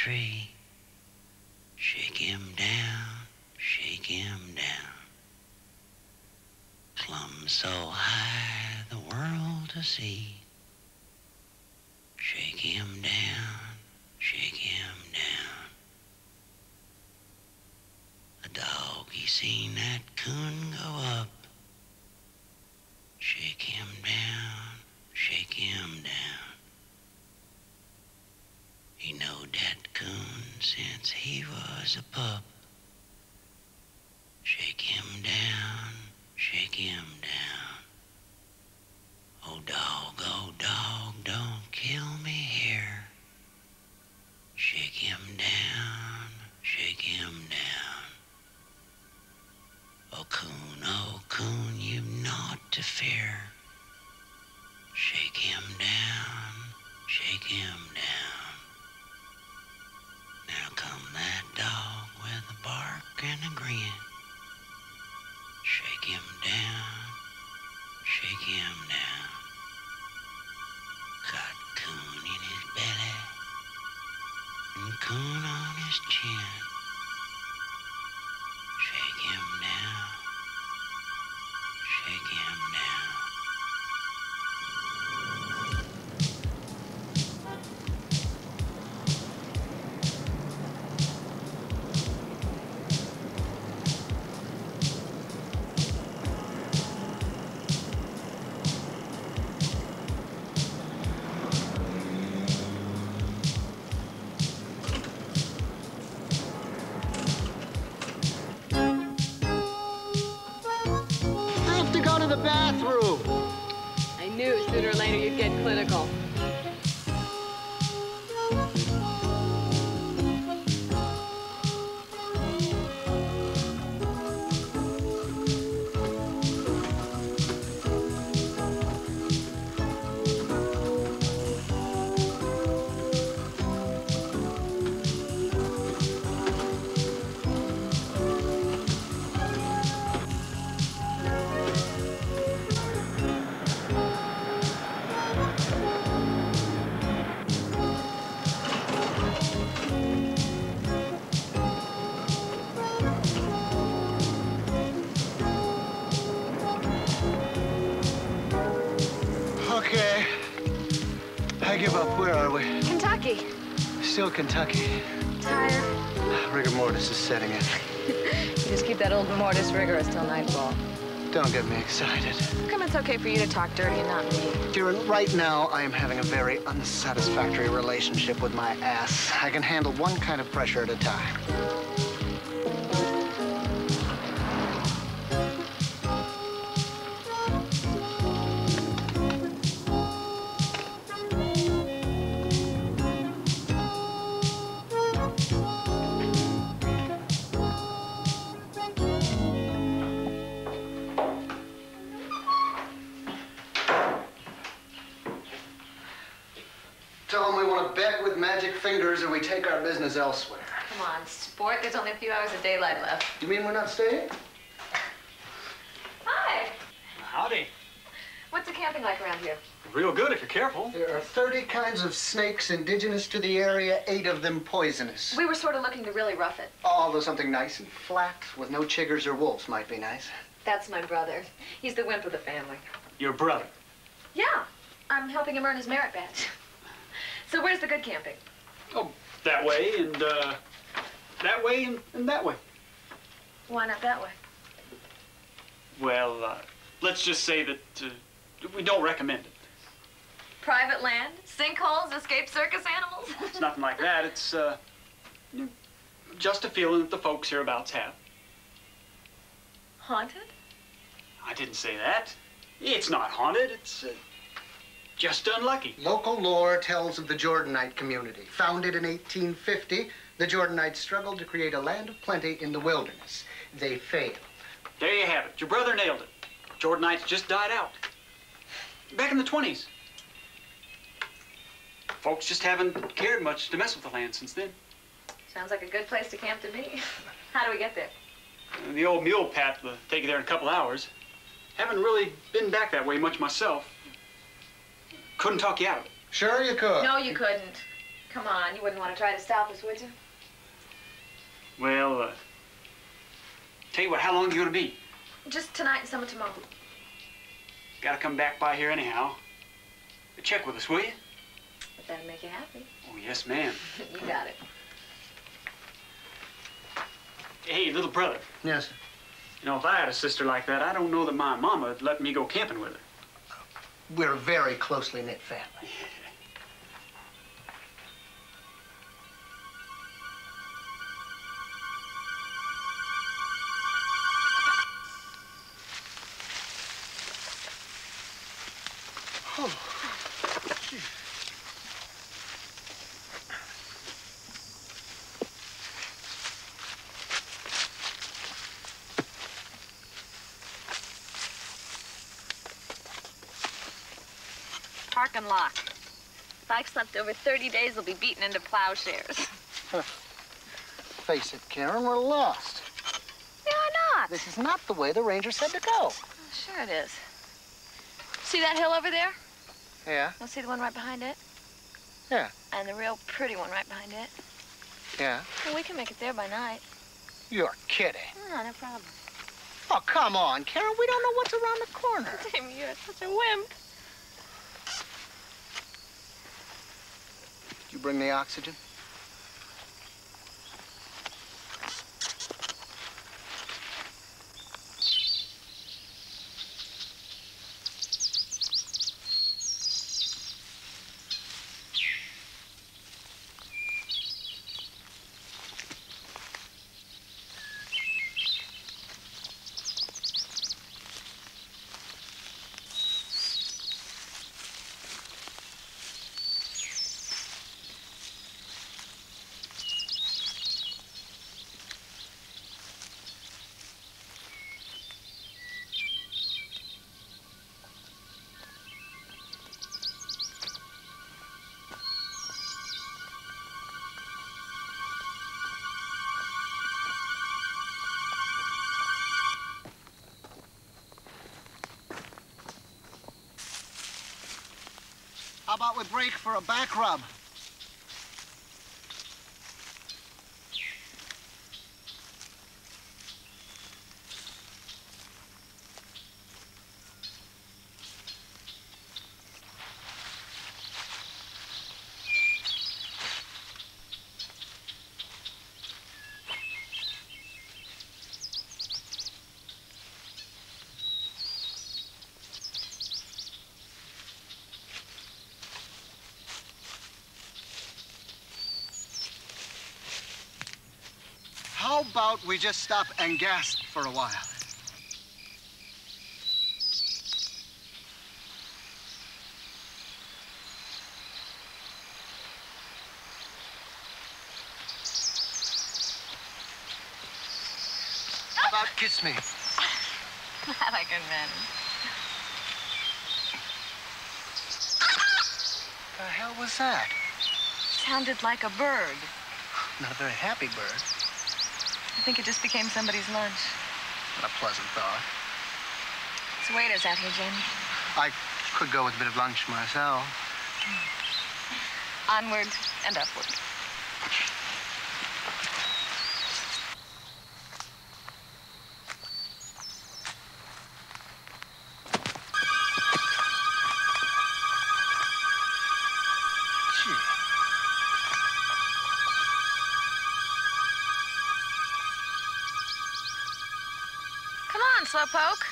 tree. Shake him down, shake him down. Plumb so high the world to see. Shake him down, shake him down. The dog, he seen that coon go up. Shake him down, shake him down. He knowed that coon since he was a pup. Shake him down, shake him down. Oh dog, don't kill me here. Shake him down, shake him down. Oh coon, you've naught to fear. Shake him down, shake him down. Now come that dog with a bark and a grin. Shake him down, shake him down. Got coon in his belly and coon on his chin. Shake him down, shake him down. Bathroom. I knew sooner or later you'd get clinical. Okay. I give up. Where are we? Kentucky. Still Kentucky. Tired. Rigor mortis is setting in. You just keep that old mortis rigorous till nightfall. Don't get me excited. How come it's okay for you to talk dirty and not me? Kieran, right now I am having a very unsatisfactory relationship with my ass. I can handle one kind of pressure at a time. Tell them we want to bet with magic fingers or we take our business elsewhere. Come on, sport. There's only a few hours of daylight left. You mean we're not staying? Hi. Howdy. What's the camping like around here? Real good if you're careful. There are 30 kinds of snakes indigenous to the area, 8 of them poisonous. We were sort of looking to really rough it. Although something nice and flat with no chiggers or wolves might be nice. That's my brother. He's the wimp of the family. Your brother. Yeah. I'm helping him earn his merit badge. So where's the good camping? Oh, that way and that way and that way. Why not that way? Well, let's just say that we don't recommend it. Private land? Sinkholes? Escaped circus animals? It's nothing like that. It's just a feeling that the folks hereabouts have. Haunted? I didn't say that. It's not haunted. It's just unlucky. Local lore tells of the Jordanite community. Founded in 1850, the Jordanites struggled to create a land of plenty in the wilderness. They failed. There you have it. Your brother nailed it. Jordanites just died out. Back in the 20s. Folks just haven't cared much to mess with the land since then. Sounds like a good place to camp to me. How do we get there? The old mule path will take you there in a couple hours. Haven't really been back that way much myself. Couldn't talk you out of it. Sure you could. No, you couldn't. Come on, you wouldn't want to try to stop us, would you? Well, tell you what, how long are you gonna be? Just tonight and some of tomorrow. Gotta come back by here anyhow. Check with us, will you? If that'll make you happy. Oh, yes, ma'am. You got it. Hey, little brother. Yes, sir. You know, if I had a sister like that, I don't know that my mama would let me go camping with her. We're a very closely knit family. Oh. Park and lock. If I've slept over 30 days, they'll be beaten into plowshares. Face it, Karen, we're lost. Yeah, why not? This is not the way the ranger said to go. Sure it is. See that hill over there? Yeah? You'll see the one right behind it? Yeah. And the real pretty one right behind it? Yeah? Well, we can make it there by night. You're kidding. No, no problem. Oh, come on, Karen. We don't know what's around the corner. Damn, you're such a wimp. Did you bring the oxygen? How about we break for a back rub? How about we just stop and gasp for a while? How about kiss me? That I can manage. The hell was that? Sounded like a bird. Not a very happy bird. I think it just became somebody's lunch. Not a pleasant thought. It's waiters out here, Jamie. I could go with a bit of lunch myself. Onward and upward. Come on, Slowpoke.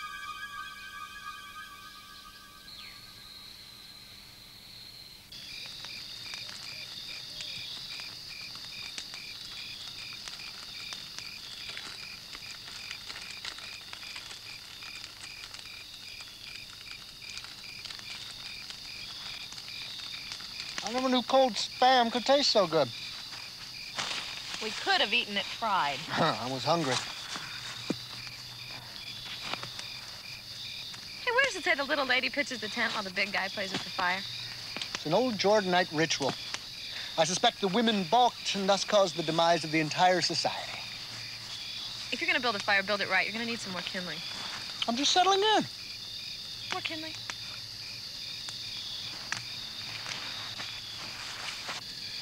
I never knew cold spam could taste so good. We could have eaten it fried. I was hungry. Hey, where does it say the little lady pitches the tent while the big guy plays with the fire? It's an old Jordanite ritual. I suspect the women balked and thus caused the demise of the entire society. If you're gonna build a fire, build it right. You're gonna need some more kindling. I'm just settling in. More kindling.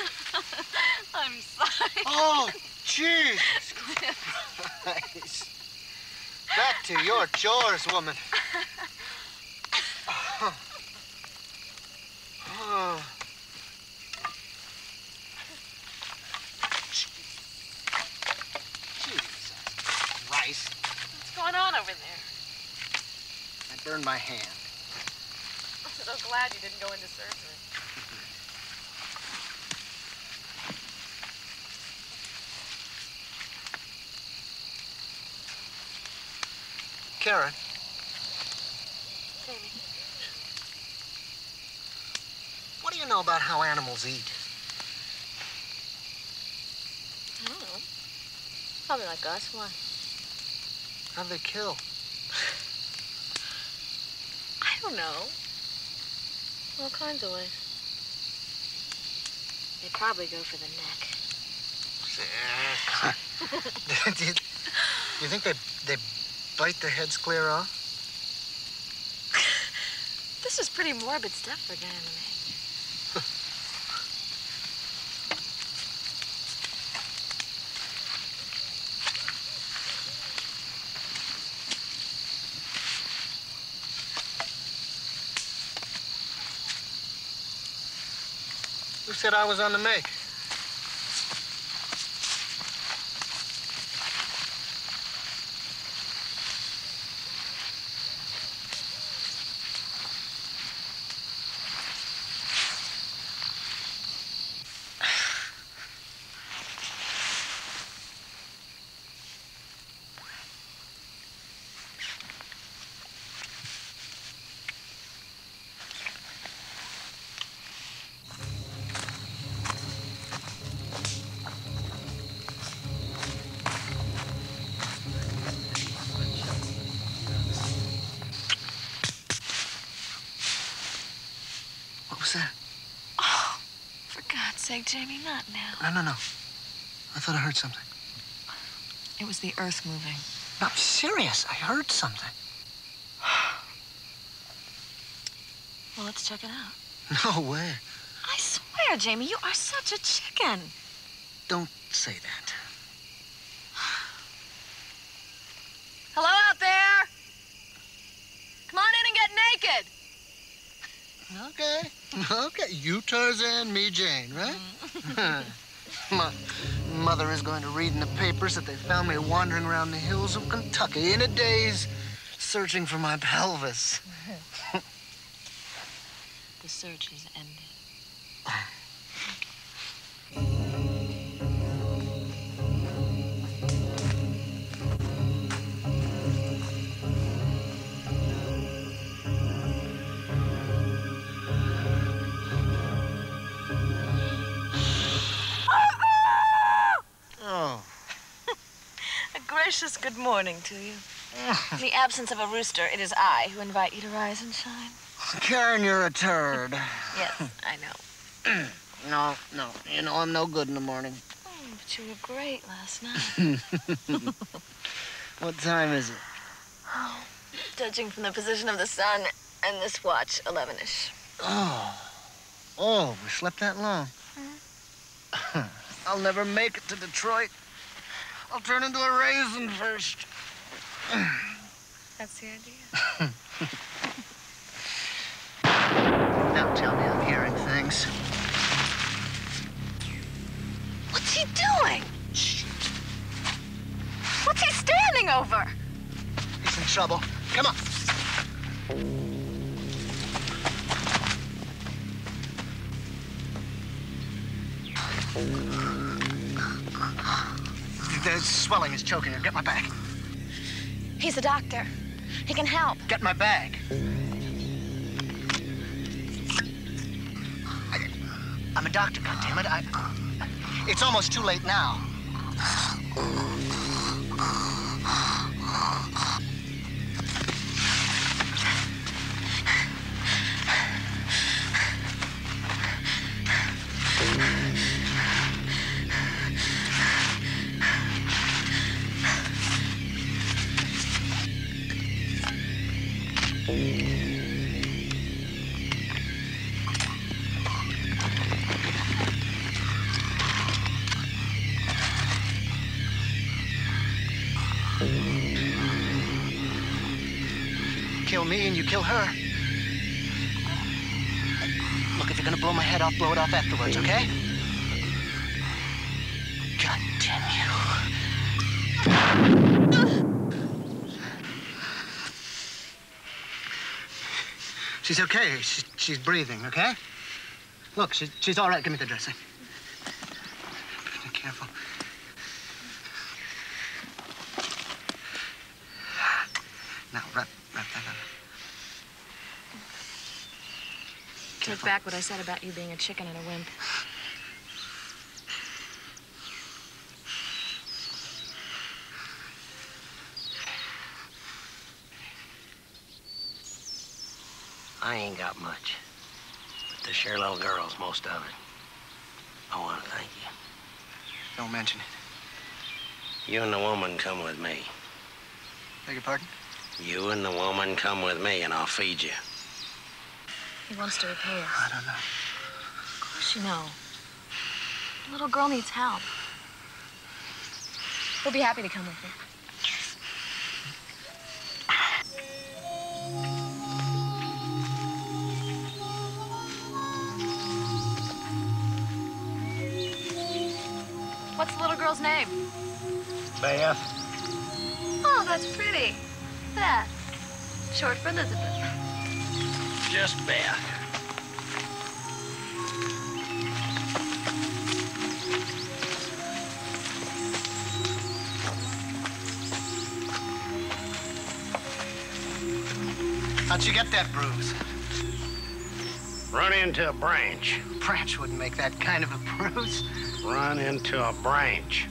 I'm sorry. Oh, Jesus Christ. Back to your chores, woman. Oh. Jesus Christ. What's going on over there? I burned my hand. I'm so glad you didn't go into surgery. Karen. Jamie. What do you know about how animals eat? I don't know. Probably like us. Why? How do they kill? I don't know. All kinds of ways. They probably go for the neck. do you think they bite their heads clear off? This is pretty morbid stuff for Dan and me. Who said I was on the make? What was that? Oh, for God's sake, Jamie, not now. No. I thought I heard something. It was the earth moving. No, I'm serious. I heard something. Well, let's check it out. No way. I swear, Jamie, you are such a chicken. Don't say that. Hello out there? Come on in and get naked. Okay. You Tarzan, me Jane, right? My mother is going to read in the papers that they found me wandering around the hills of Kentucky in a daze, searching for my pelvis. The search has ended. Oh. A gracious good morning to you. In the absence of a rooster, it is I who invite you to rise and shine. Karen, you're a turd. Yes, I know. No. You know I'm no good in the morning. Oh, but you were great last night. What time is it? Oh, judging from the position of the sun and this watch, 11-ish. Oh, we slept that long. I'll never make it to Detroit. I'll turn into a raisin first. That's the idea. Now tell me I'm hearing things. What's he doing? Shh. What's he standing over? He's in trouble. Come on. The swelling is choking her. Get my bag. He's a doctor. He can help. Get my bag. I'm a doctor, goddammit. It's almost too late now. kill me and you kill her. Look, if you're gonna blow my head off, blow it off afterwards, okay? God damn you. She's okay. She's breathing, okay? Look, she's all right. Give me the dressing. Be careful. Now, wrap that up. Take back what I said about you being a chicken and a wimp. I ain't got much, but the sure little girl's most of it. I want to thank you. Don't mention it. You and the woman come with me. Beg your pardon? You and the woman come with me, and I'll feed you. He wants to repay us. I don't know. Of course you know. The little girl needs help. We'll be happy to come with you. What's the little girl's name? Beth? Oh, that's pretty. Beth. Short for Elizabeth. Just Beth. How'd you get that bruise? Run into a branch. Branch wouldn't make that kind of a bruise. Run into a branch.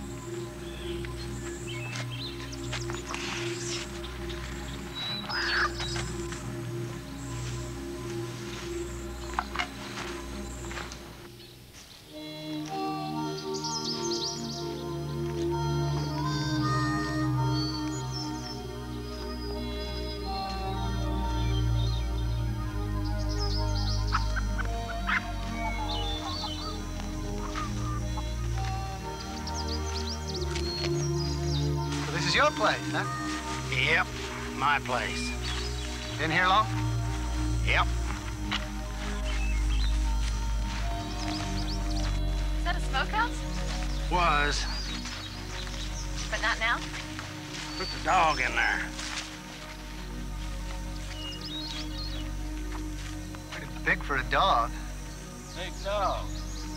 Your place, huh? Yep, my place. Been here long? Yep. Is that a smokehouse? Was. But not now? Put the dog in there. Pretty big for a dog. Big dog.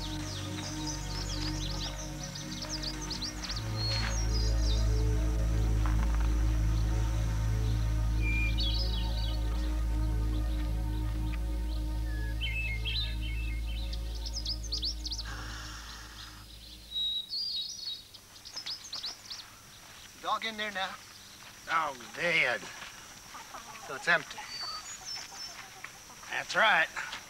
Dog in there now? Dog's dead. So it's empty. That's right.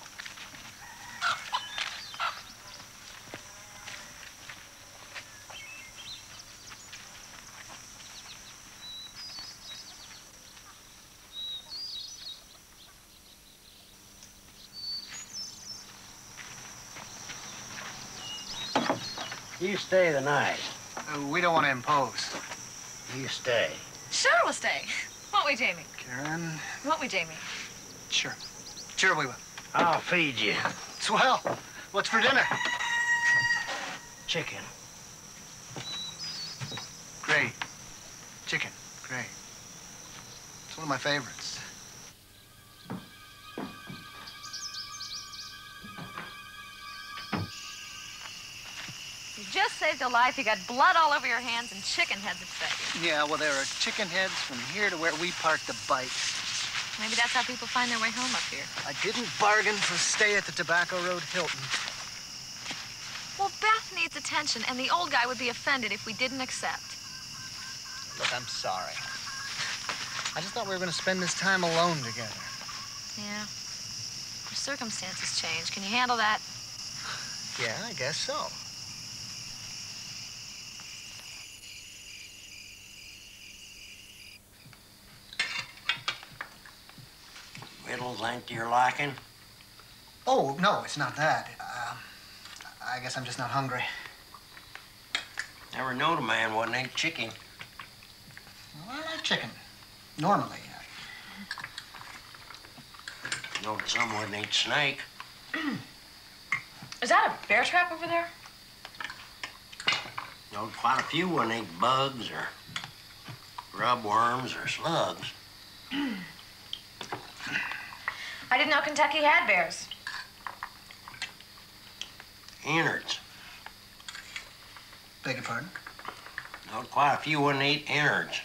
You stay the night. We don't want to impose. You stay. Sure, we'll stay. Won't we, Jamie? Karen? Won't we, Jamie? Sure. Sure we will. I'll feed you. Swell. What's for dinner? Chicken. Great. Chicken. Great. It's one of my favorites. You just saved a life. You got blood all over your hands and chicken heads at stake. Yeah, well, there are chicken heads from here to where we parked the bike. Maybe that's how people find their way home up here. I didn't bargain for a stay at the Tobacco Road Hilton. Well, Beth needs attention, and the old guy would be offended if we didn't accept. Look, I'm sorry. I just thought we were going to spend this time alone together. Yeah. Your circumstances change. Can you handle that? Yeah, I guess so. Victuals ain't to your liking? Oh, no, it's not that. I guess I'm just not hungry. Never knowed a man wouldn't eat chicken. Well, I like chicken. Normally. You know, some wouldn't eat snake. Is that a bear trap over there? You know, quite a few wouldn't eat bugs or grub worms or slugs. I didn't know Kentucky had bears. Innards. Beg your pardon? You know, quite a few wouldn't eat innards.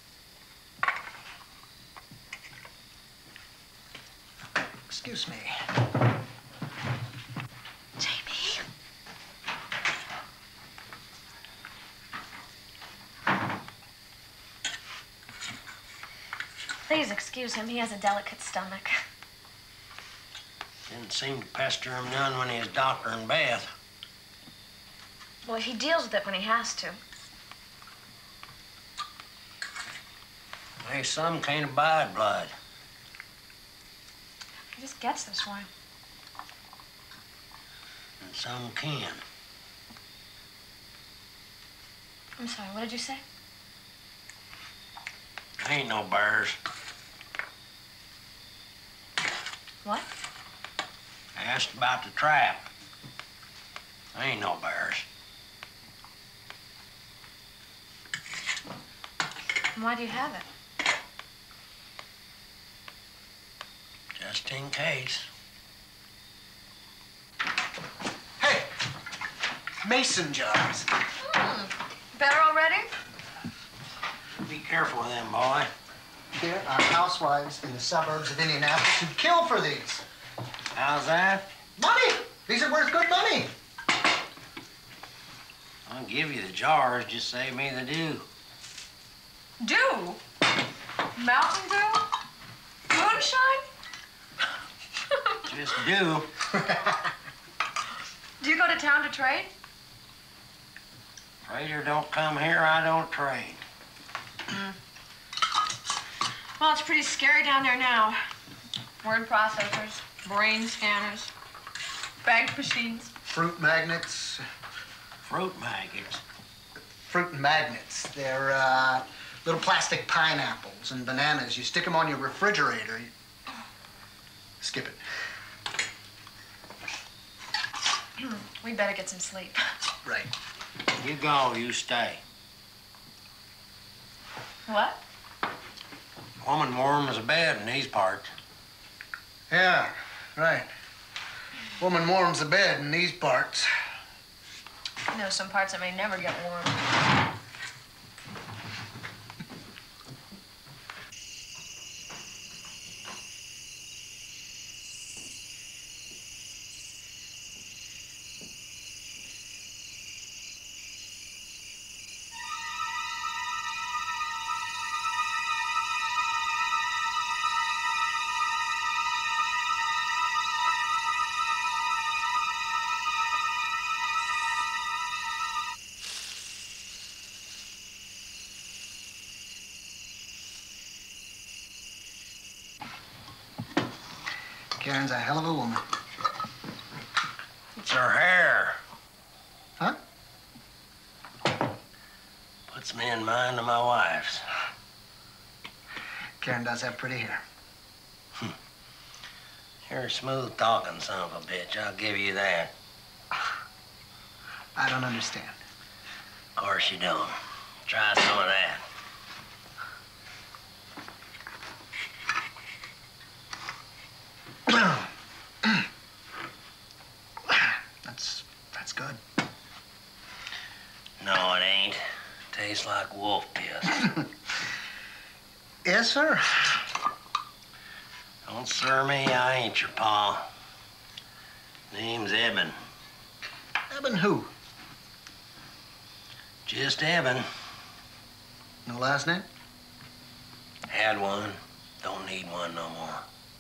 Excuse me. Jamie. Please excuse him. He has a delicate stomach. Didn't seem to pester him none when he was doctoring Beth. Well, he deals with it when he has to. Hey, some can't abide blood. He just gets this way. And some can. I'm sorry, what did you say? Ain't no bears. What? I asked about the trap. Ain't no bears. And why do you have it? Just in case. Hey! Mason jars. Better already? Be careful with them, boy. There are housewives in the suburbs of Indianapolis who'd kill for these. How's that? Money! These are worth good money. I'll give you the jars, just save me the dew. Dew? Mountain Dew? Moonshine? Just dew. Do you go to town to trade? Trader don't come here, I don't trade. Well, it's pretty scary down there now. Word processors, brain scanners, bank machines. Fruit magnets. Fruit maggots. Fruit magnets. They're little plastic pineapples and bananas. You stick them on your refrigerator. Skip it. We better get some sleep. Right. You go, you stay. What? Woman warms a bed in these parts. Yeah, right. Woman warms the bed in these parts. You know, some parts that may never get warm. Karen's a hell of a woman. It's her hair. Huh? Puts me in mind of my wife's. Karen does have pretty hair. You're a smooth talking son of a bitch, I'll give you that. I don't understand. Of course you don't. Try some of that. That's good. No, it ain't. Tastes like wolf piss. Yes, sir. Don't sir me, I ain't your pa. Name's Eben. Eben who? Just Eben. No last name? Had one. Don't need one no more.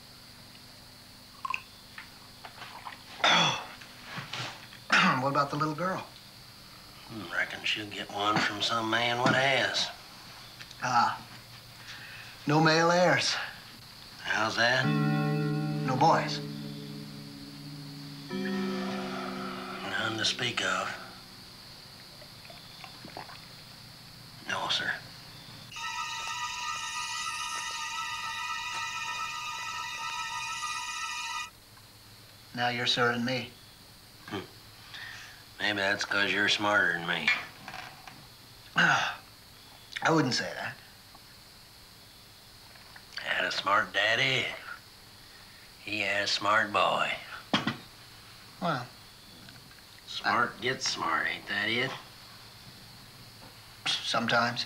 What about the little girl? Reckon she'll get one from some man what has. Ah. No male heirs. How's that? No boys. None to speak of. No, sir. Now you're serving me. Maybe that's because you're smarter than me. I wouldn't say that. Had a smart daddy. He had a smart boy. Well, Smart gets smart, ain't that it? sometimes.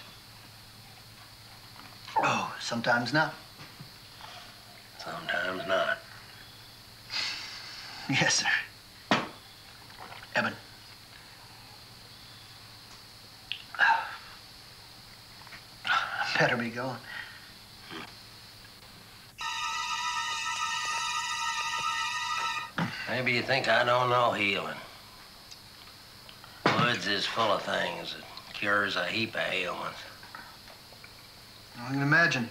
Oh, sometimes not. Sometimes not. Yes, sir. Eben. Better be going. Maybe you think I don't know healing. Woods is full of things that cures a heap of ailments. I can imagine.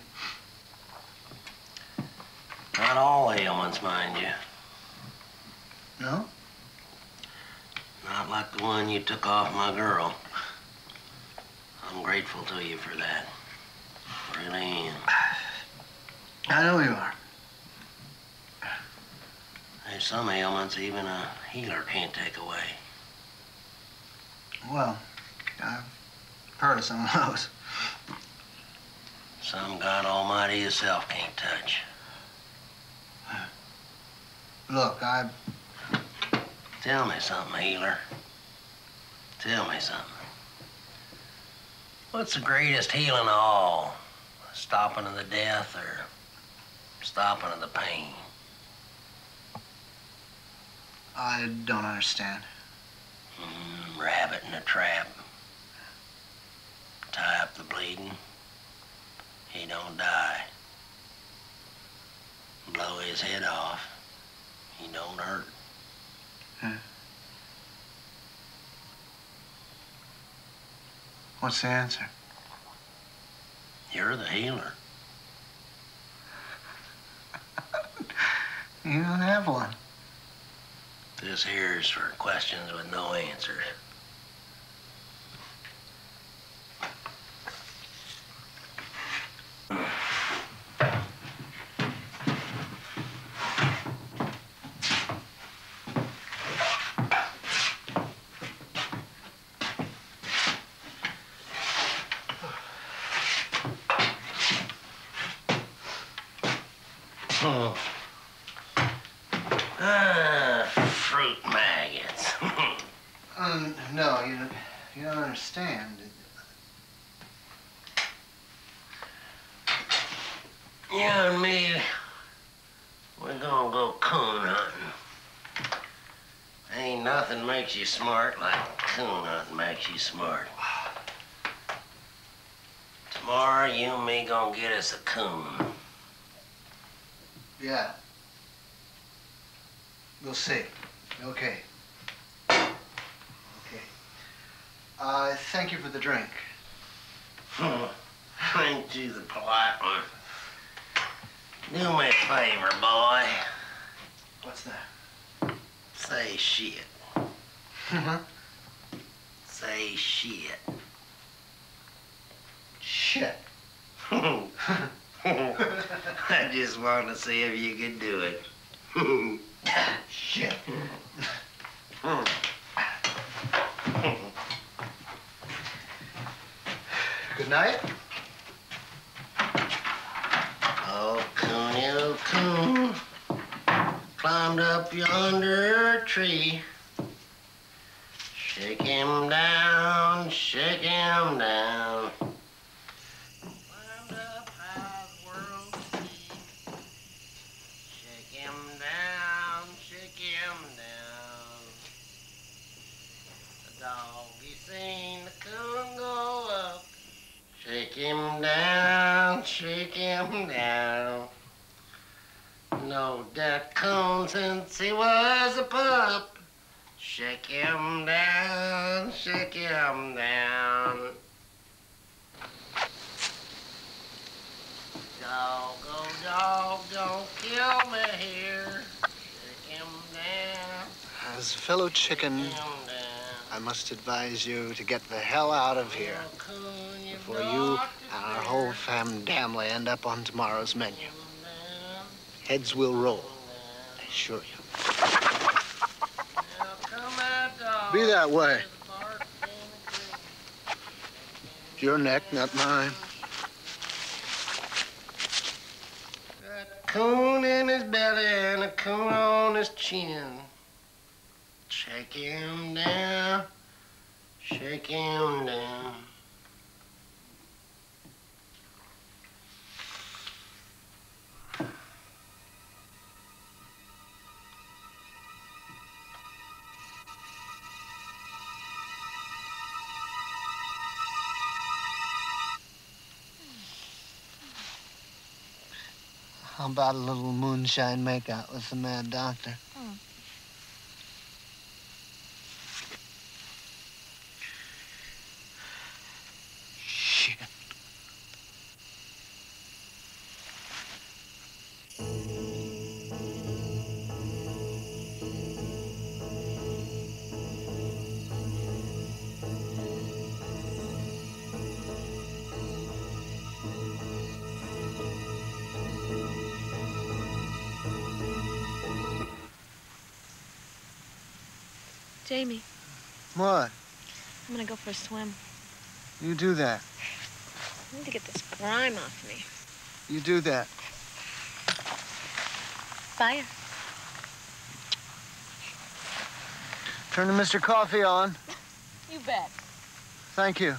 Not all ailments, mind you. No? Not like the one you took off my girl. I'm grateful to you for that. Really am. I know you are. There's some ailments even a healer can't take away. Well, I've heard of some of those. Some God Almighty himself can't touch. Look, Tell me something, healer. Tell me something. What's the greatest healing of all? Stopping of the death or stopping of the pain? I don't understand. Rabbit in a trap. Tie up the bleeding. He don't die. Blow his head off. He don't hurt. What's the answer? You're the healer. You don't have one. This here's for questions with no answers. Fruit maggots. No, you don't understand. You and me, we're gonna go coon hunting. Ain't nothing makes you smart like coon hunting makes you smart. Tomorrow, you and me gonna get us a coon. Yeah. We'll see. Okay. Thank you for the drink. Ain't you the polite one? Do me a favor, boy. What's that? Say shit. Say shit. Shit. I just wanted to see if you could do it. Shit. Good night. Oh, coon, you coon, climbed up yonder tree. Shake him down, shake him down. Climbed up high the world to see. Shake him down, shake him down. The dog, he seen the coon go up. Shake him down, shake him down. Know that coon since he was a pup. Shake him down, shake him down. Dog, oh dog, don't kill me here. Shake him down, As a fellow chicken, shake him down. I must advise you to get the hell out of here before you and our whole family end up on tomorrow's menu. Heads will roll, I assure you. Be that way. It's your neck, not mine. A coon in his belly and a coon on his chin. Shake him down, shake him down. How about a little moonshine makeout with the mad doctor? Shit. Jamie, What? I'm gonna go for a swim. You do that. I need to get this grime off me. You do that. Fire. Turn the Mr. Coffee on. You bet. Thank you.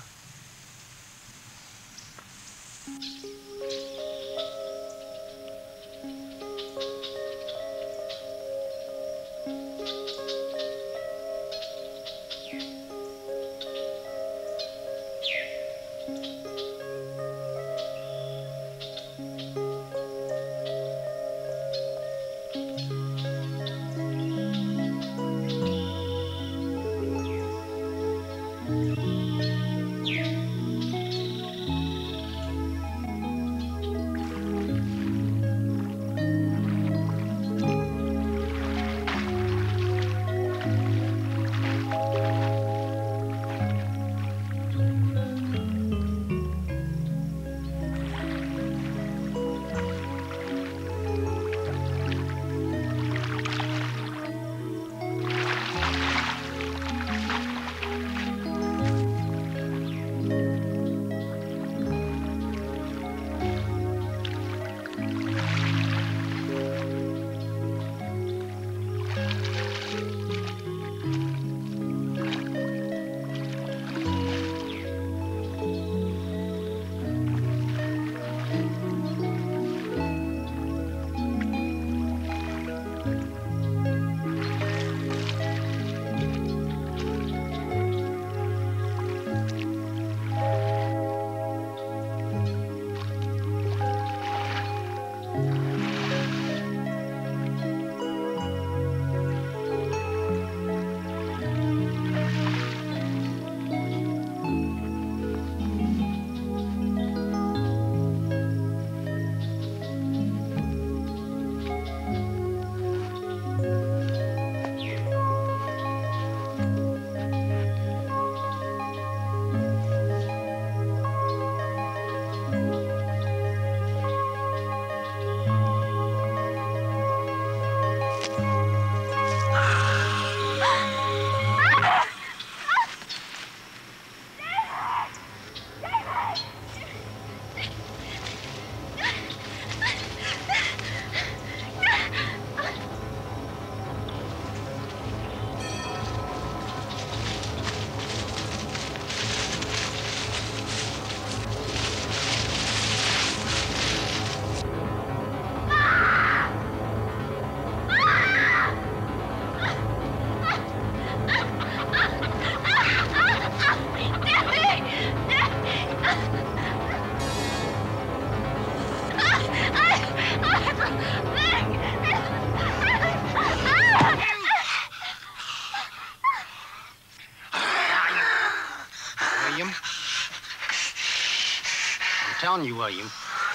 Telling you, William.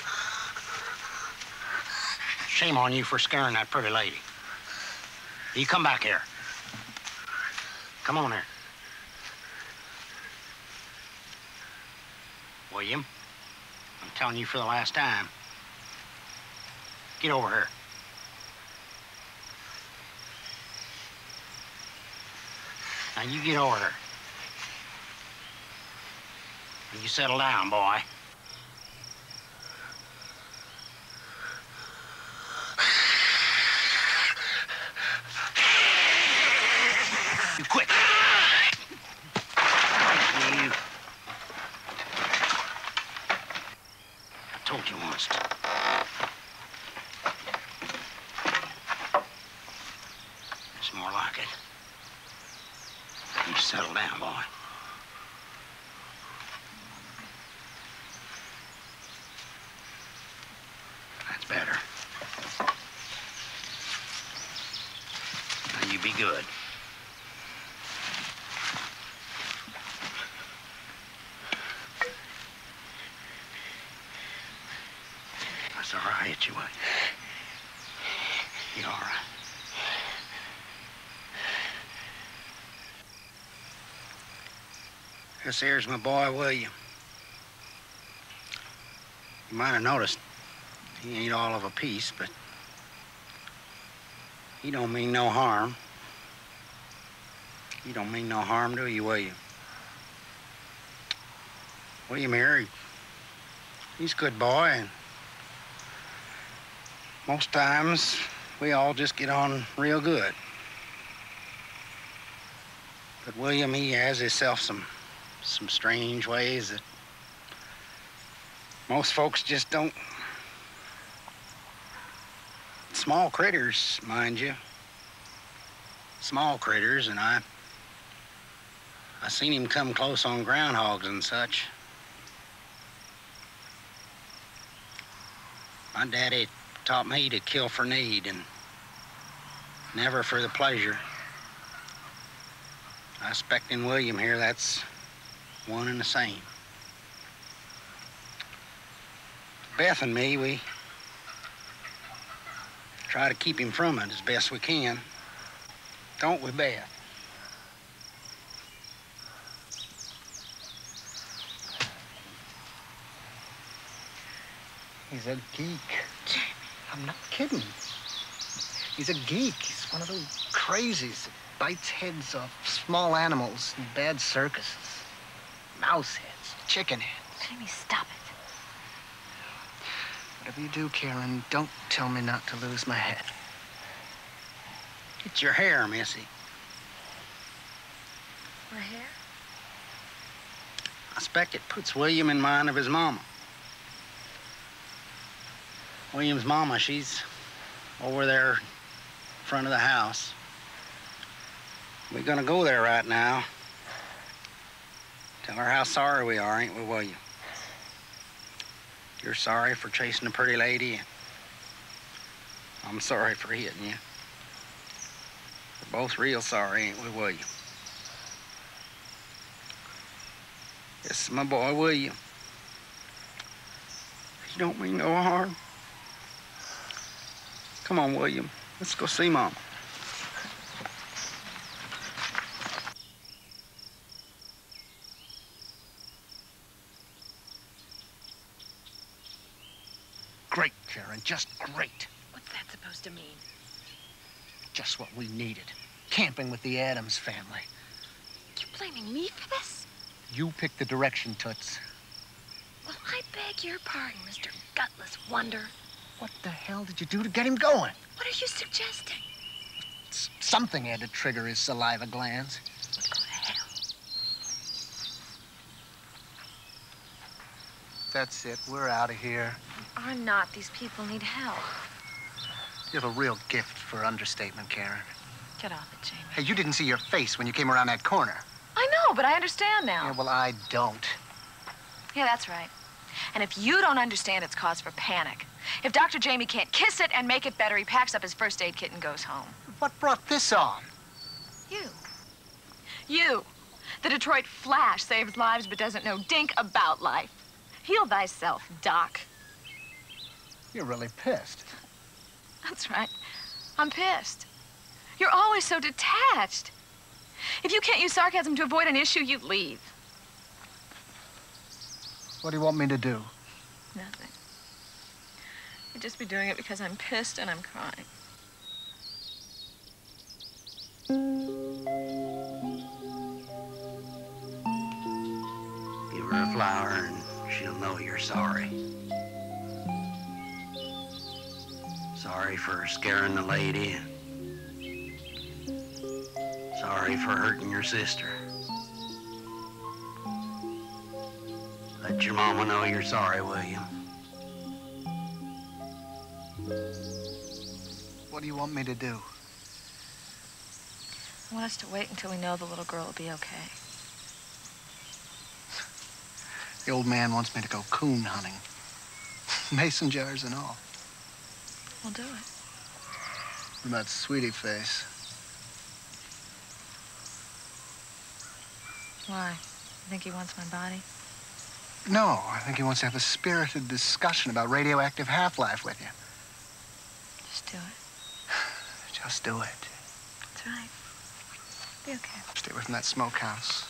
Shame on you for scaring that pretty lady. You come back here. Come on here. William, I'm telling you for the last time. Get over here. Now, you get order. You settle down, boy. You quit. You. I told you once. It's more like it. You settle down, boy. That's better. Now you be good. That's all right, I hit you with. You all right? This here's my boy, William. You might have noticed he ain't all of a piece, but he don't mean no harm. You don't mean no harm, do you, William? William here, he's a good boy, and most times we all just get on real good. But William, he has himself some strange ways that most folks just don't. Small critters, mind you. Small critters, and I seen him come close on groundhogs and such. My daddy taught me to kill for need and never for the pleasure. I expect in William here, that's one and the same. Beth and me, we try to keep him from it as best we can. Don't we, Beth? He's a geek. I'm not kidding. He's a geek. He's one of those crazies that bites heads off small animals in bad circuses. Mouse heads, chicken heads. Jamie, stop it. Whatever you do, Karen, don't tell me not to lose my head. It's your hair, Missy. My hair? I expect it puts William in mind of his mama. William's mama, she's over there in front of the house. We're gonna go there right now. Tell her how sorry we are, ain't we, William? You're sorry for chasing a pretty lady, and I'm sorry for hitting you. We're both real sorry, ain't we, William? This is my boy, William. He don't mean no harm. Come on, William. Let's go see Mama. Great, Karen, just great. What's that supposed to mean? Just what we needed. Camping with the Addams family. You blaming me for this? You picked the direction, Toots. Well, I beg your pardon, Mr. Gutless Wonder. What the hell did you do to get him going? What are you suggesting? Something had to trigger his saliva glands. Go to hell. That's it. We're out of here. We are not. These people need help. You have a real gift for understatement, Karen. Get off it, Jamie. Hey, you didn't see your face when you came around that corner. I know, but I understand now. Yeah, well, I don't. Yeah, that's right. And if you don't understand, it's cause for panic. If Dr. Jamie can't kiss it and make it better, he packs up his first aid kit and goes home. What brought this on? You. You. The Detroit Flash saves lives but doesn't know dink about life. Heal thyself, Doc. You're really pissed. That's right. I'm pissed. You're always so detached. If you can't use sarcasm to avoid an issue, you leave. What do you want me to do? Nothing. You'd just be doing it because I'm pissed and I'm crying. her a flower and she'll know you're sorry. Sorry for scaring the lady. Sorry for hurting your sister. Let your mama know you're sorry, William. What do you want me to do? I want us to wait until we know the little girl will be okay. The old man wants me to go coon hunting. Mason jars and all. We'll do it. What about Sweetie Face? Why? You think he wants my body? No, I think he wants to have a spirited discussion about radioactive half-life with you. Just do it. Just do it. That's right. Be okay. Stay away from that smokehouse.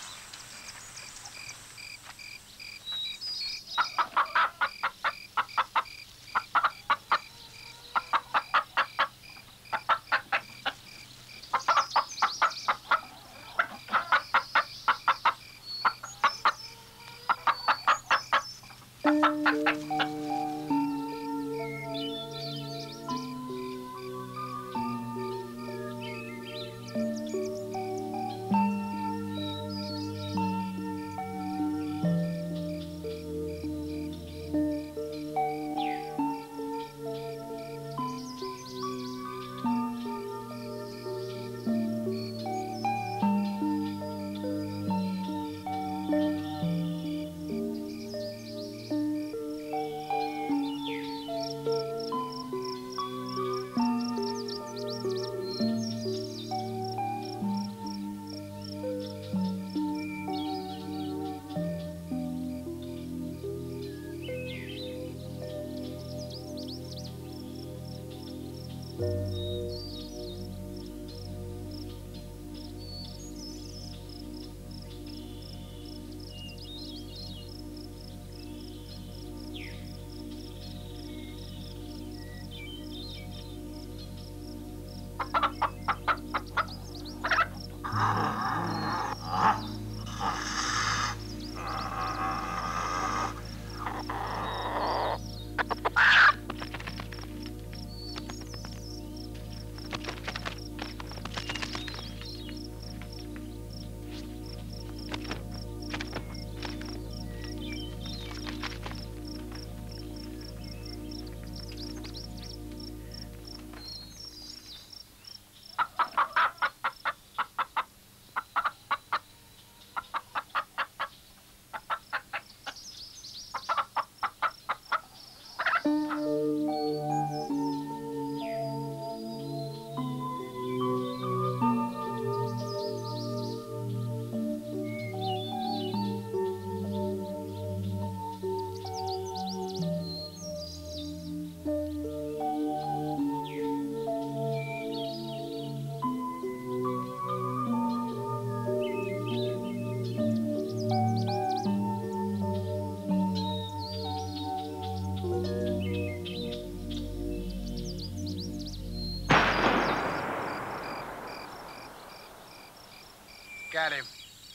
Got him.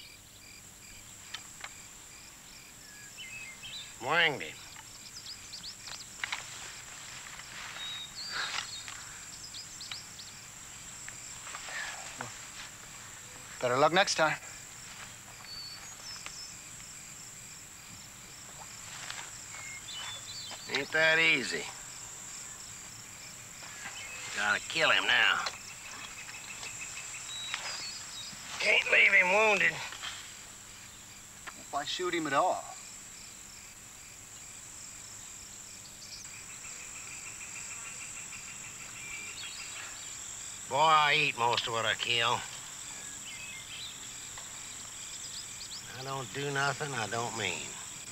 Wanged him. Better luck next time. Ain't that easy. Gotta kill him now. Can't leave him wounded. Why shoot him at all? Boy, I eat most of what I kill. I don't do nothing I don't mean.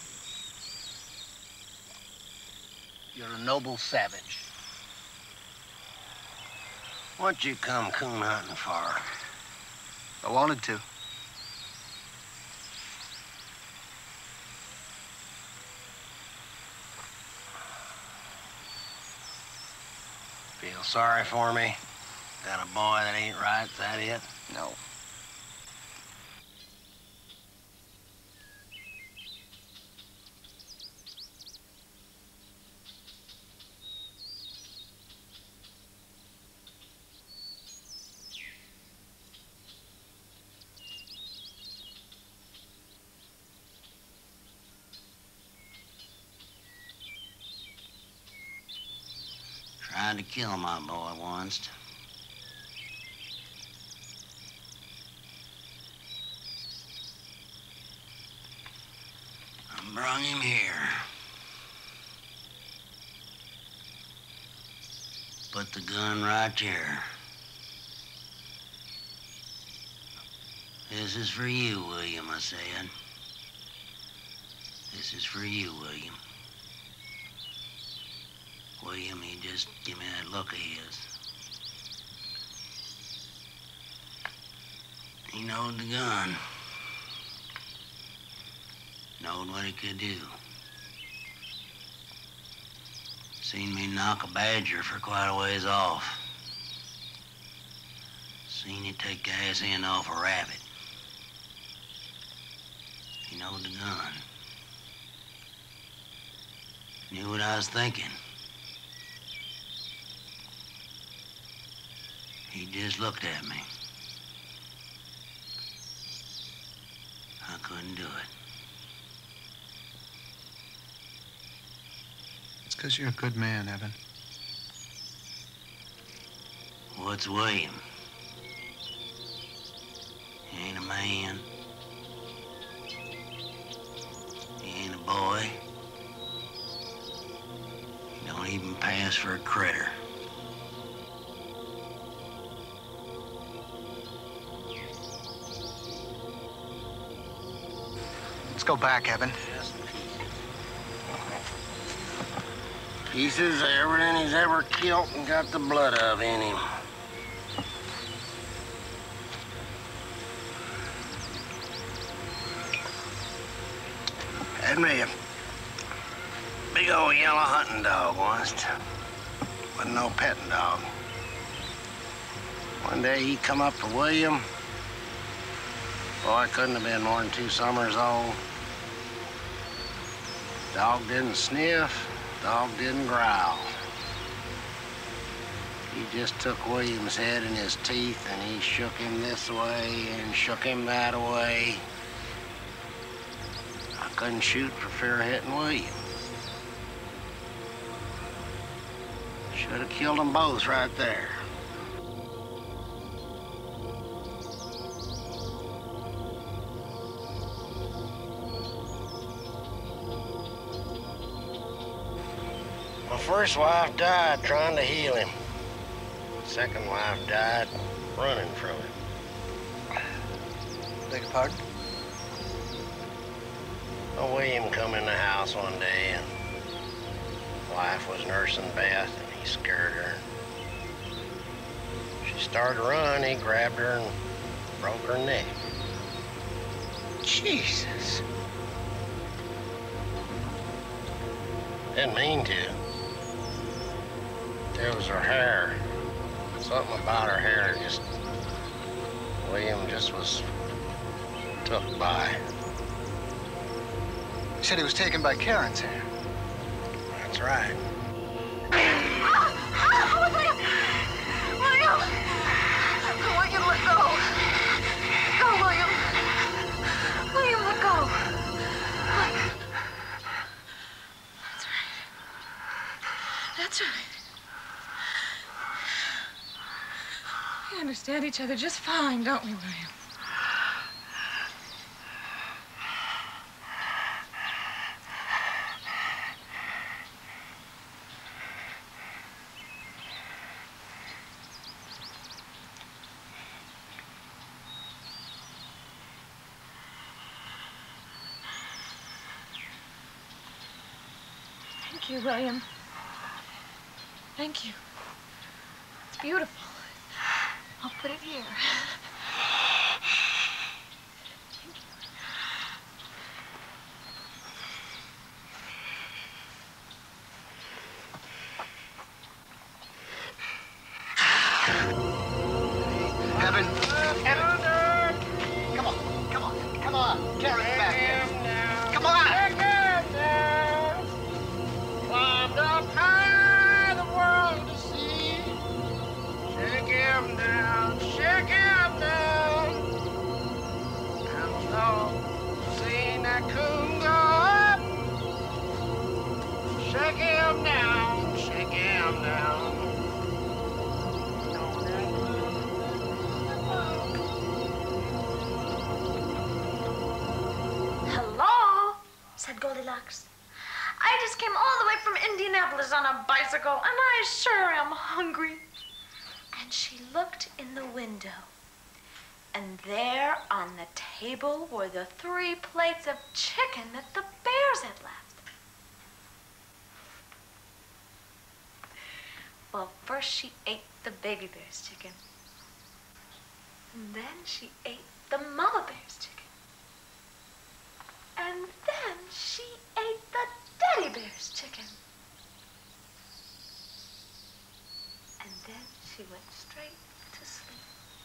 You're a noble savage. What'd you come coon hunting for? I wanted to. Feel sorry for me? Got a boy that ain't right, is that it? No. tried to kill my boy once. I brung him here. Put the gun right here. This is for you, William, I said. This is for you, William. William, he just give me that look of his. He knowed the gun. Knowed what it could do. Seen me knock a badger for quite a ways off. Seen it take the ass end off a rabbit. He knowed the gun. Knew what I was thinking. He just looked at me. I couldn't do it. It's because you're a good man, Evan. What's William? He ain't a man. He ain't a boy. He don't even pass for a critter. Let's go back, Evan. Pieces of everything he's ever killed and got the blood of in him. Had me a big old yellow hunting dog once. Wasn't no petting dog. One day he come up to William. Boy, couldn't have been more than 2 summers old. Dog didn't sniff. Dog didn't growl. He just took William's head in his teeth and he shook him this way and shook him that way. I couldn't shoot for fear of hitting William. Should have killed them both right there. My first wife died trying to heal him. Second wife died running from him. Beg your pardon? Well, William come in the house one day and wife was nursing Beth and he scared her. She started to run, he grabbed her and broke her neck. Jesus. Didn't mean to. It was her hair. Something about her hair just... William just was took by. He said he was taken by Karen's hair. That's right. William! William! I want you to let go. Go, William. William, let go. That's right. That's right. We understand each other just fine, don't we, William? Thank you, William. Thank you. It's beautiful. I'll put it here. Thank you. Evan. Evan. Come on. Come on. Come on. Carry him back there. Come on. Climbed up high the world to see. Shake him down, shake him Goldilocks. I just came all the way from Indianapolis on a bicycle, and I sure am hungry. And she looked in the window, and there on the table were the 3 plates of chicken that the bears had left. Well, first she ate the baby bear's chicken. And then she ate the mama bear's chicken. And then she ate the daddy bear's chicken. And then she went straight to sleep.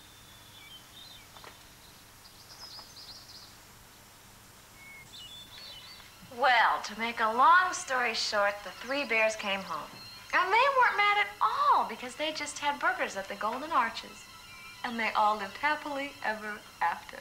Well, to make a long story short, the 3 bears came home. And they weren't mad at all because they just had burgers at the Golden Arches. And they all lived happily ever after.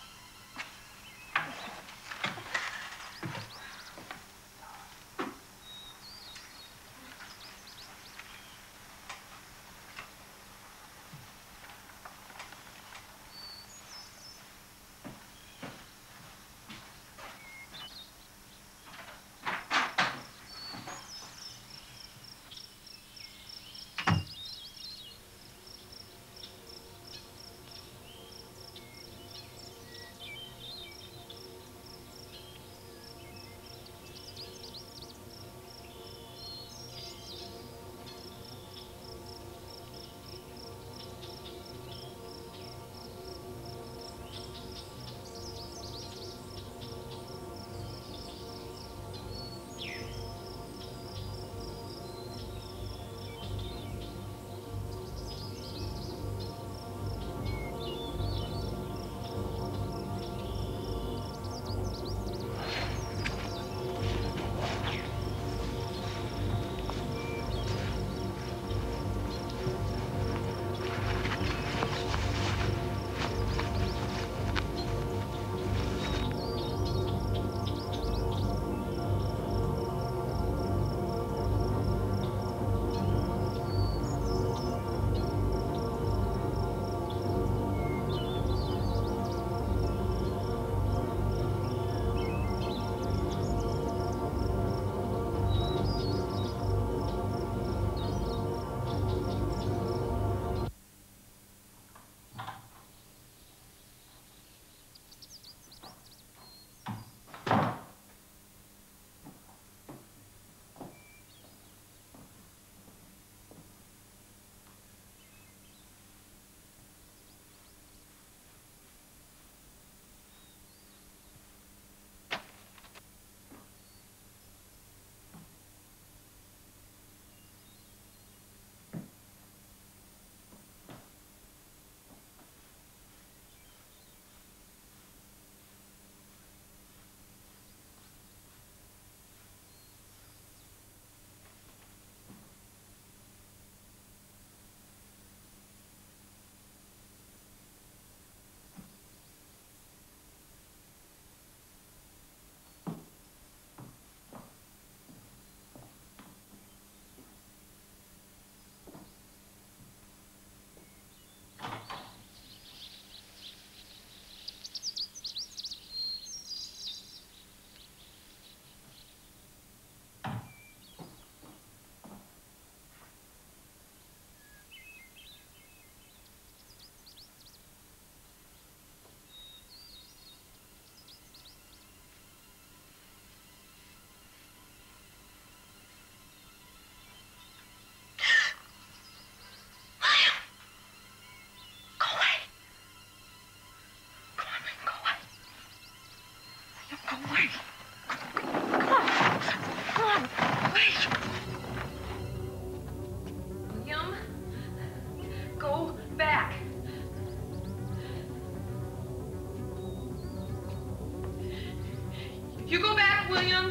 You go back, William.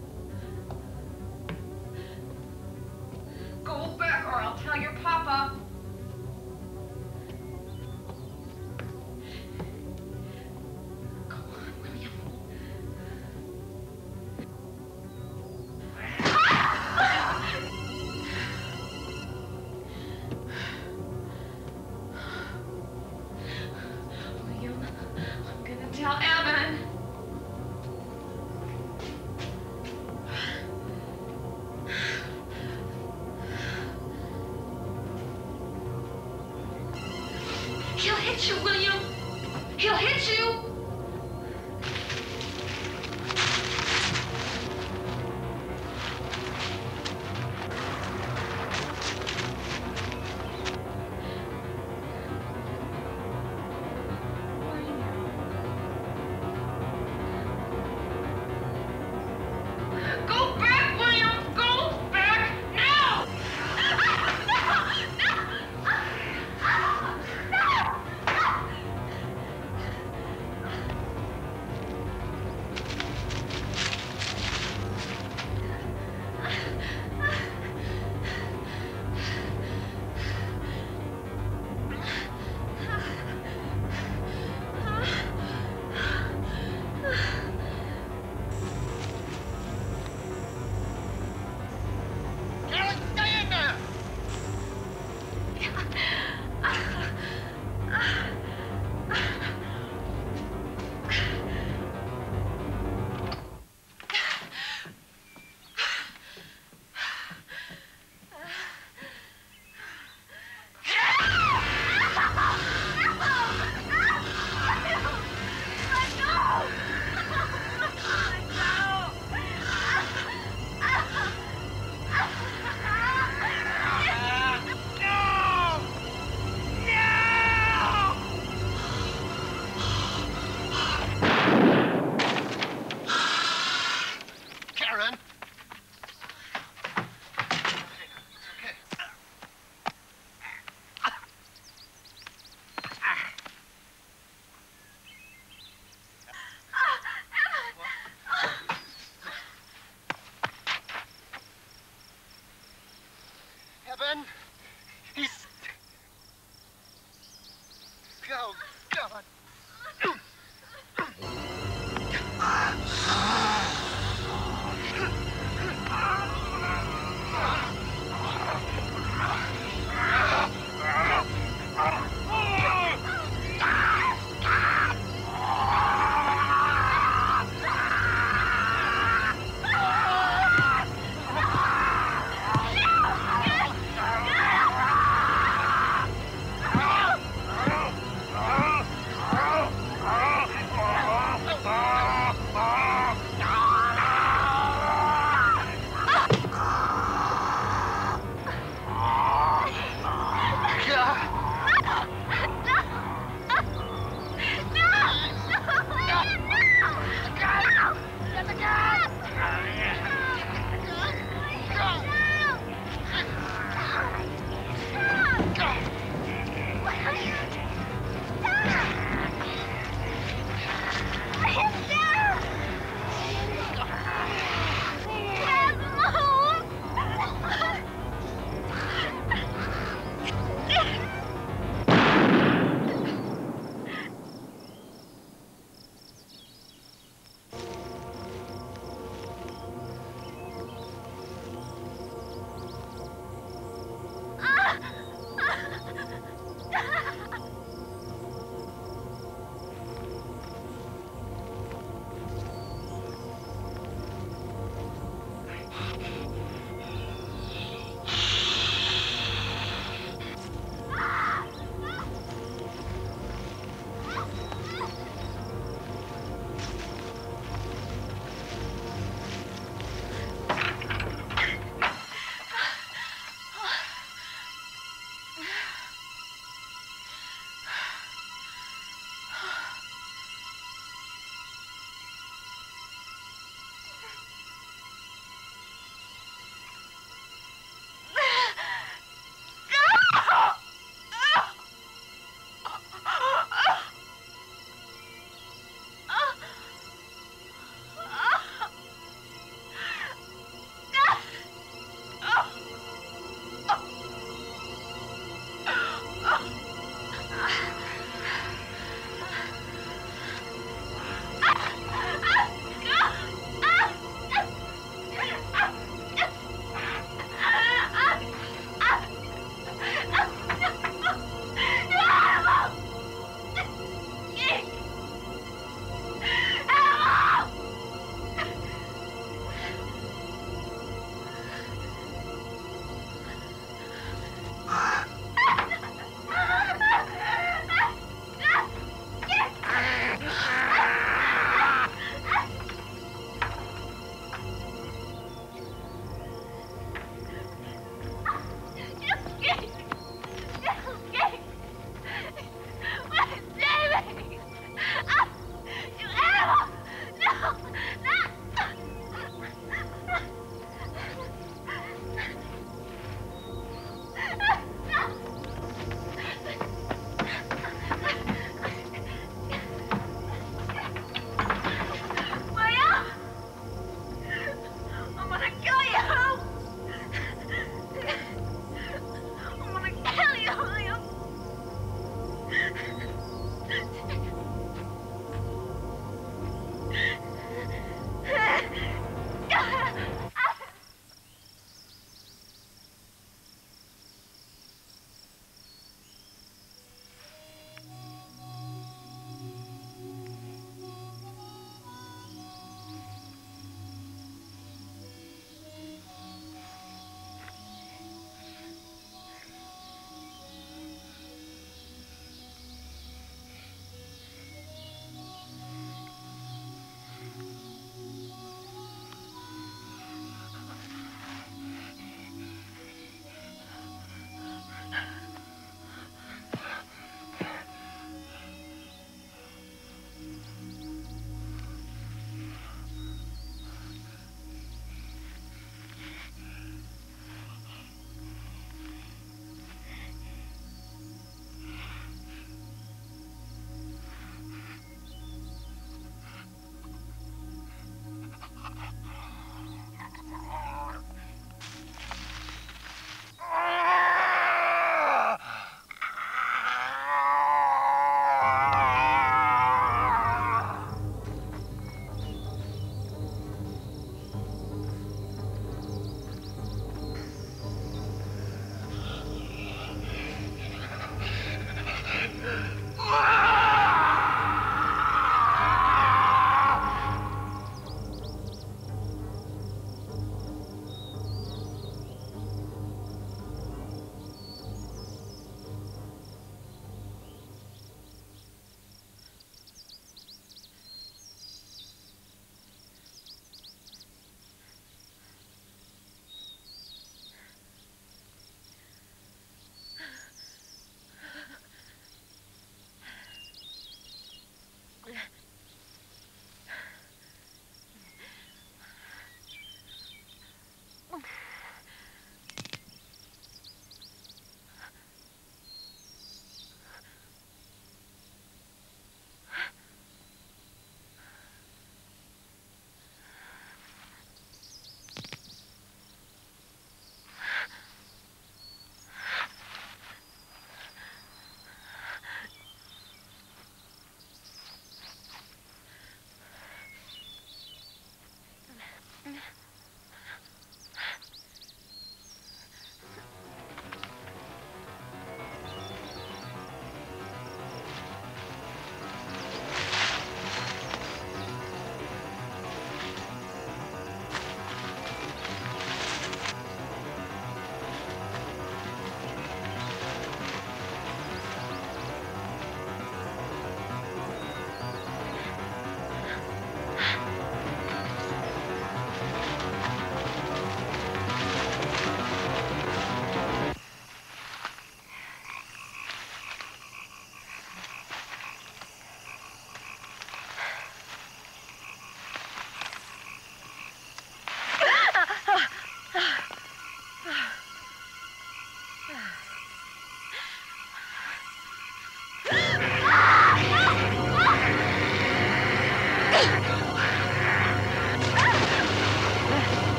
Go back or I'll tell your papa. Go on, William. William, I'm gonna tell Evan. hit you, William. He'll hit you. Go back, William! Go back now! No!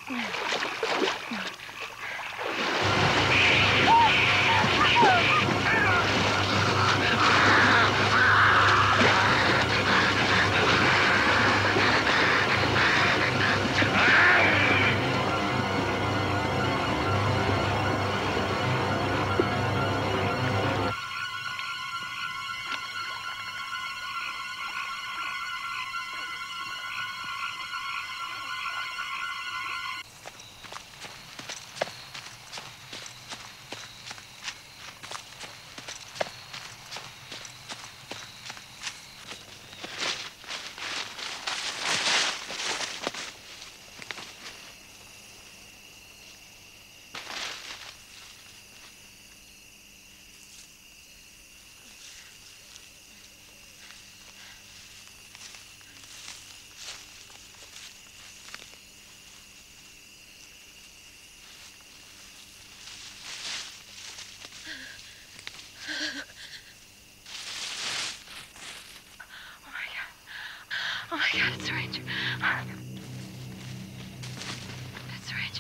Oh my God, it's a ranger. It's a ranger.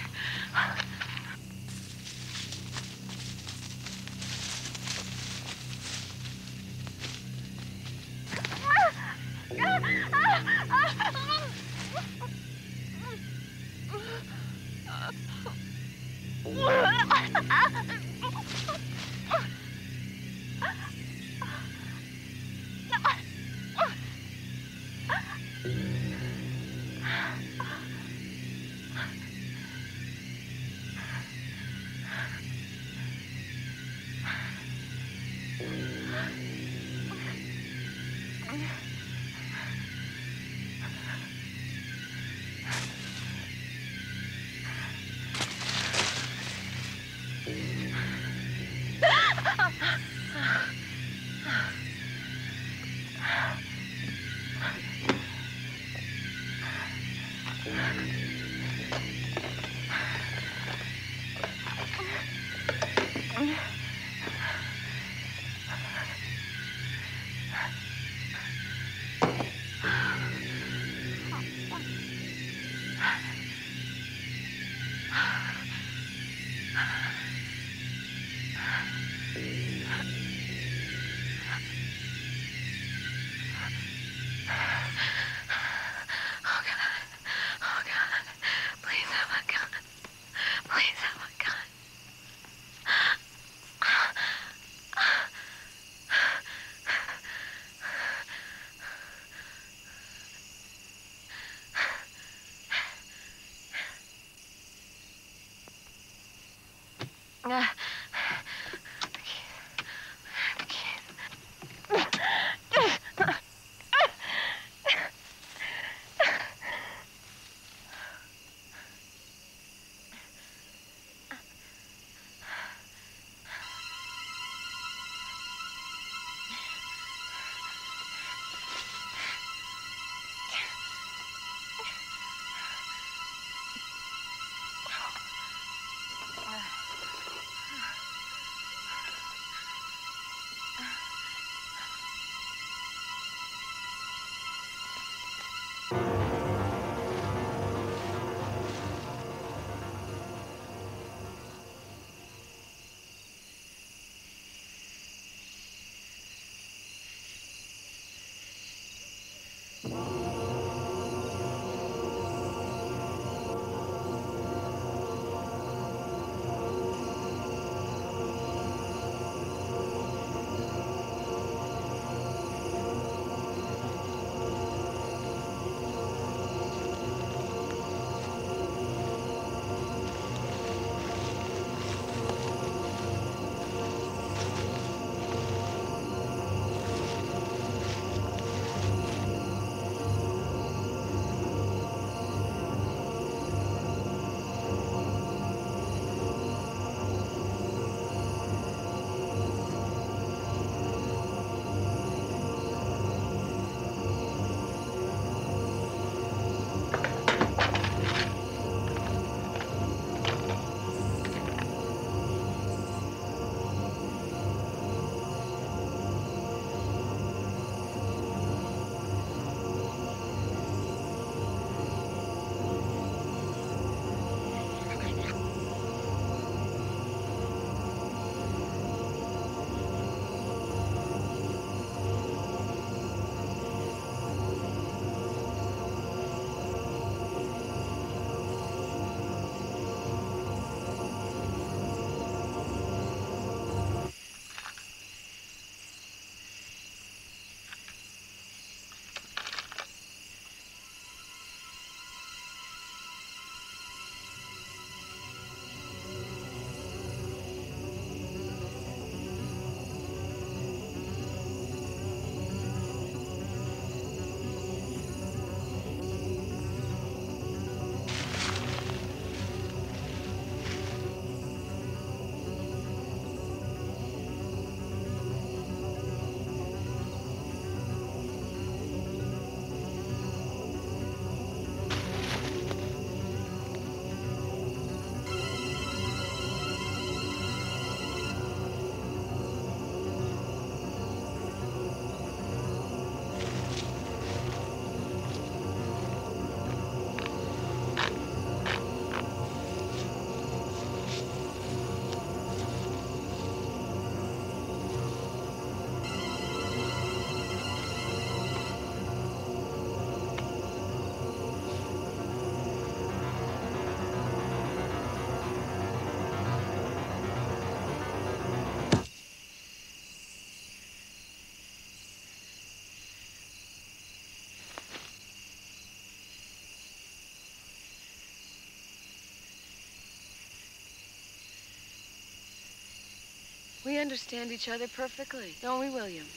We understand each other perfectly, don't we, William?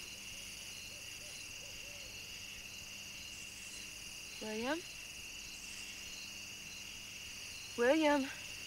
William? William?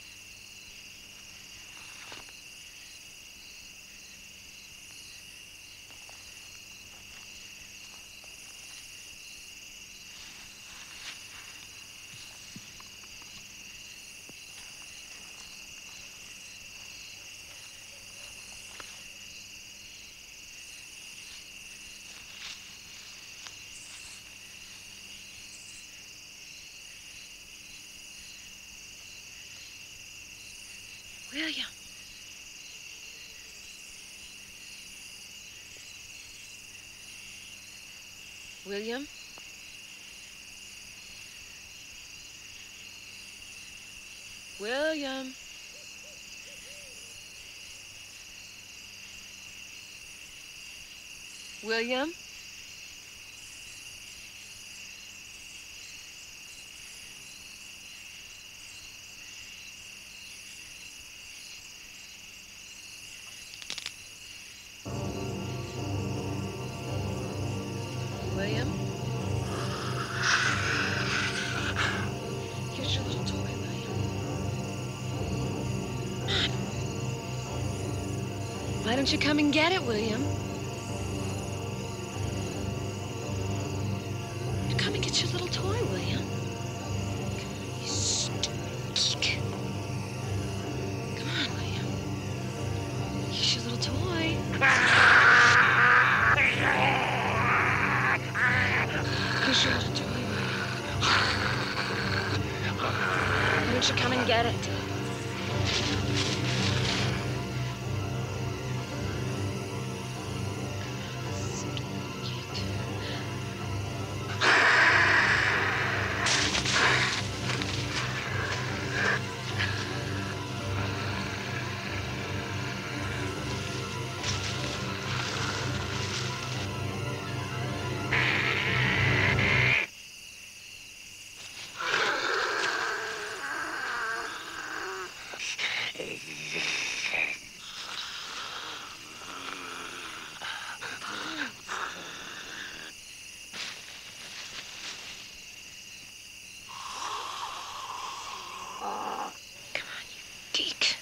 William. William? William? William? William? Here's your little toy, William. Why don't you come and get it, William? Come and get your little toy, William. You stupid geek. Come on, William. Here's your little toy. Here's your little toy, William. Why don't you come and get it? Geek.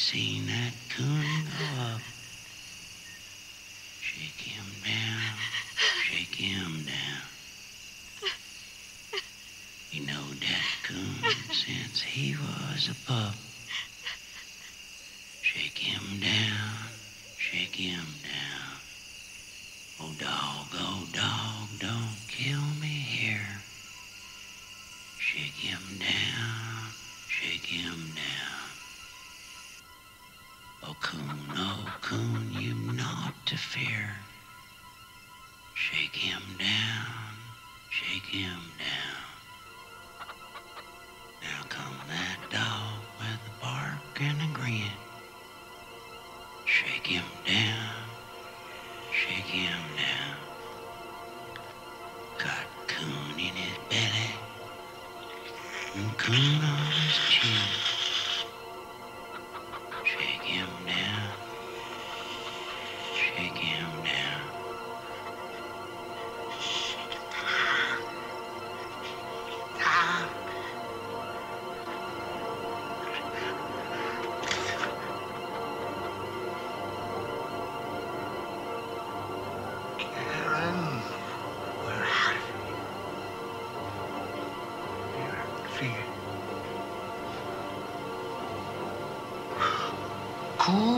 seen that coon go up. Shake him down, shake him down. He knowed that coon since he was a pup. Shake him down, shake him down. Oh dog, don't kill me here. Shake him down, shake him down. Oh coon, you not to fear. Shake him down, shake him down. Now come that dog with a bark and a grin. Shake him down, shake him down. Got coon in his belly and coon on his chin. Shake him down, shake him down. Karen, we're out of here. Fear. Cool.